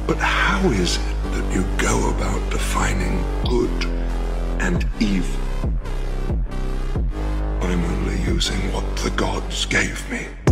But how is it that you go about defining good and evil? I'm only using what the gods gave me.